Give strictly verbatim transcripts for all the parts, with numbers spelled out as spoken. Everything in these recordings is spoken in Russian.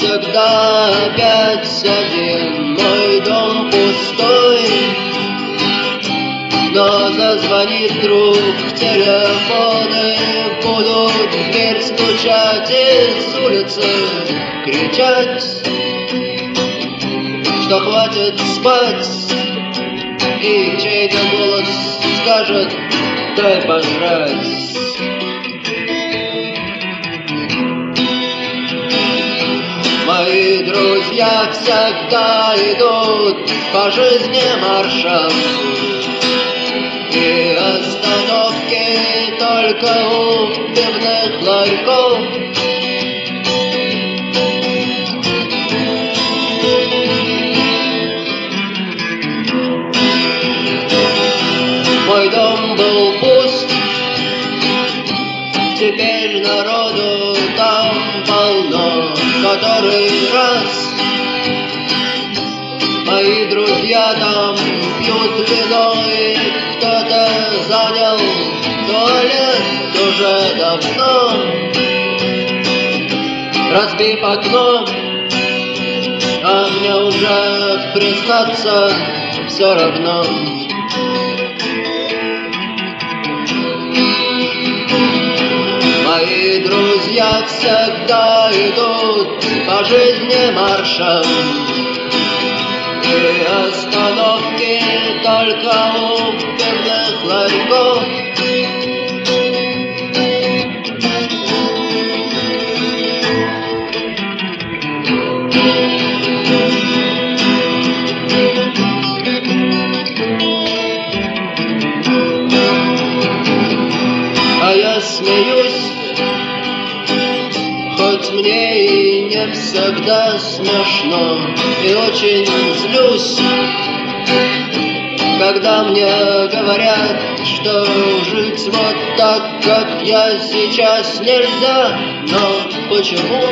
всегда опять один, мой дом пустой. Но зазвонит вдруг телефоны, будут в дверь стучать и с улицы кричать, что хватит спать, и чей-то голос скажет: дай пожрать. Мои друзья всегда идут по жизни маршем, и остановки только у пивных ларьков. Мой дом был пуст, теперь народу там полно. Который раз мои друзья там пьют вино, и кто-то занял туалет уже давно. Разбив окно, а мне уже признаться все равно. Мои друзья всегда идут по жизни маршем, и остановки только у пивных ларьков. А я смеюсь, хоть мне и не всегда смешно, и очень злюсь, когда мне говорят, что жить вот так, как я сейчас, нельзя. Но почему?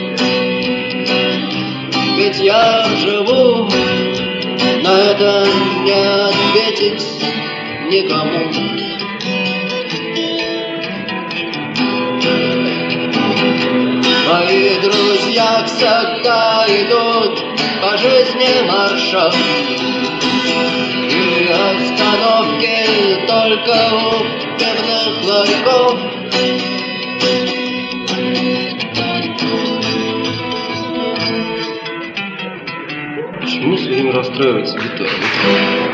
Ведь я живу, на это не ответить никому. Мои друзья всегда идут по жизни маршем, и остановки только у пивных ларьков. Почему все время расстраивается гитара?